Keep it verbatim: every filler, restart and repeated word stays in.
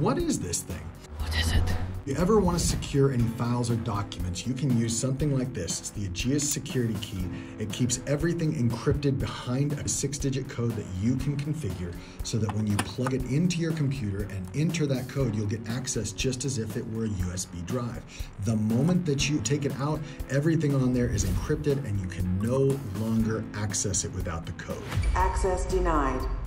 what is this thing? What is it? If you ever want to secure any files or documents, you can use something like this. It's the Aegis security key. It keeps everything encrypted behind a six-digit code that you can configure so that when you plug it into your computer and enter that code, you'll get access just as if it were a U S B drive. The moment that you take it out, everything on there is encrypted and you can no longer access it without the code. Access denied.